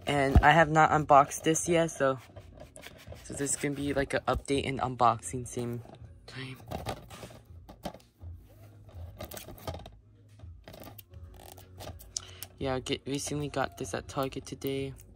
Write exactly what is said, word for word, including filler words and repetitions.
And I have not unboxed this yet, so so this is gonna be like an update and unboxing same time. Yeah, I get recently got this at Target today.